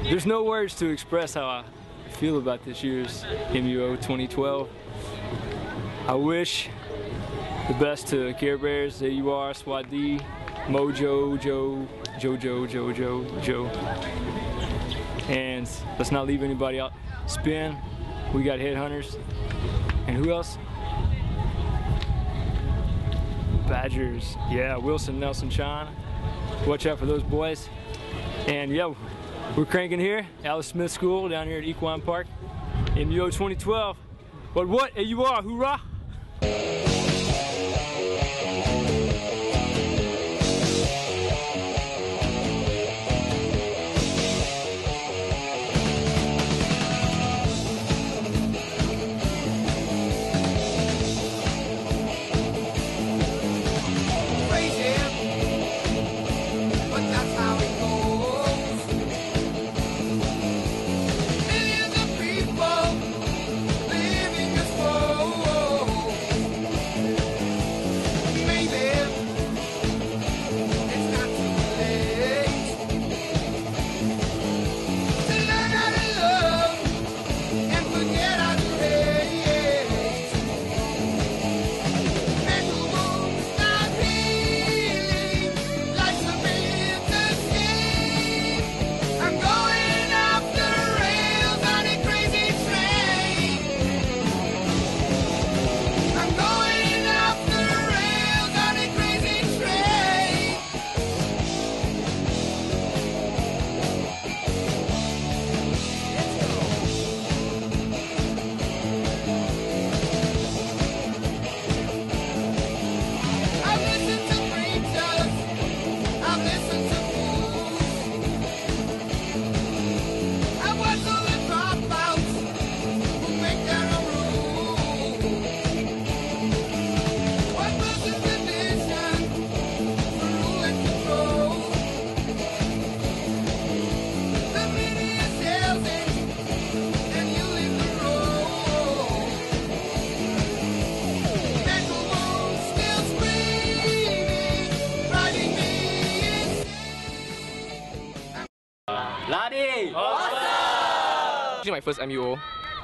There's no words to express how I feel about this year's MUO 2012. I wish the best to Care Bears, AUR, Squad D, Mojo, Joe. And let's not leave anybody out. Spin, we got Headhunters. And who else? Badgers, yeah, Wilson, Nelson, Chan. Watch out for those boys. And yeah, we're cranking here, Alice Smith School down here at Equine Park, MUO 2012. But what? AUR, hoorah! This is my first MUO,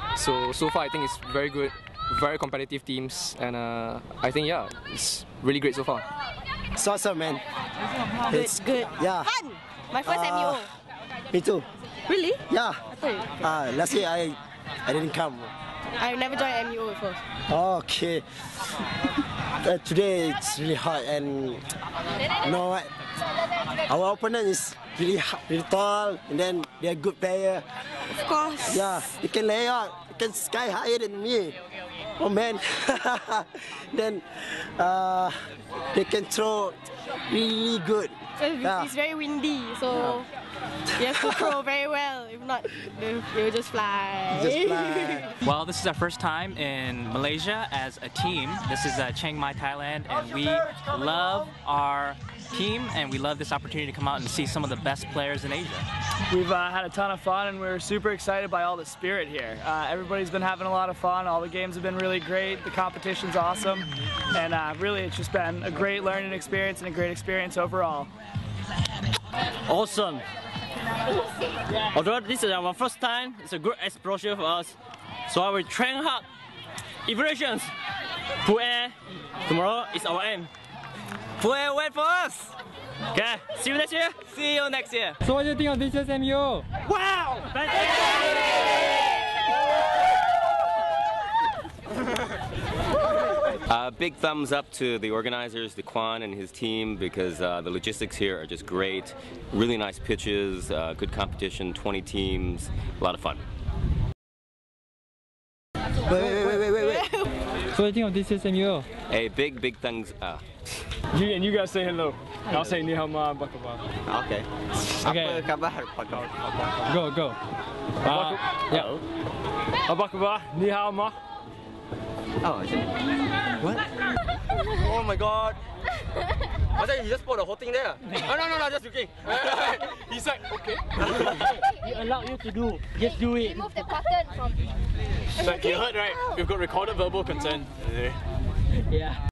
so far I think it's very good, very competitive teams, and I think yeah, it's really great so far. It's awesome, man. It's good. Yeah. Fun! My first MUO. Me too. Really? Yeah. I thought Last year I didn't come. I've never joined MUO before. Okay. Today it's really hot, and you know what? Our opponent is really tall, and then they're good player. Of course. Yeah, they can lay out, they can sky higher than me. Oh man. Then they can throw really good. It's very windy, so you have to throw very well. If not, you will just fly. Well, this is our first time in Malaysia as a team. This is Chiang Mai, Thailand, and we love our team and we love this opportunity to come out and see some of the best players in Asia. We've had a ton of fun and we're super excited by all the spirit here. Everybody's been having a lot of fun, all the games have been really great, the competition's awesome, and really it's just been a great learning experience and a great experience overall. Awesome! Although this is our first time, it's a good exposure for us. So I will train hard. Evaluations! Full air, tomorrow is our aim. Full air, wait for us! Okay, see you next year! See you next year! So what do you think of this year's MUO? Wow! Big thumbs up to the organizers, Quan and his team, because the logistics here are just great. Really nice pitches, good competition, 20 teams, a lot of fun. Wait. So what do you think of this year's MUO? Hey, big thumbs up. And you guys say hello. I'll say ni hao ma bakaba. Okay. Okay. Go. Yeah. Bakaba, ni hao ma. Oh, what? Oh my god. I thought you just put the whole thing there. No, just joking. He's like, okay. We allow you to do, just do it. Remove the cotton from... Like you heard, right? We've got recorded verbal consent. Yeah.